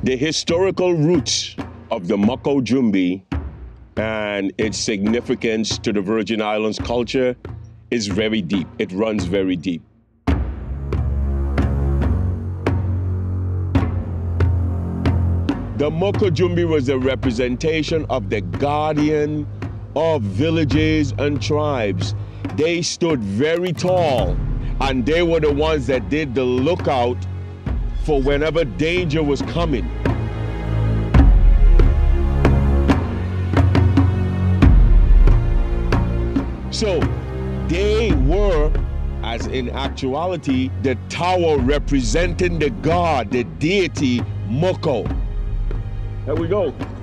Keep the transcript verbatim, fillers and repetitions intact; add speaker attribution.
Speaker 1: The historical roots of the Moko Jumbie and its significance to the Virgin Islands culture is very deep. It runs very deep. The Moko Jumbie was a representation of the guardian of villages and tribes. They stood very tall, and they were the ones that did the lookout for whenever danger was coming. So they were, as in actuality, the tower representing the god, the deity Moko. Here we go.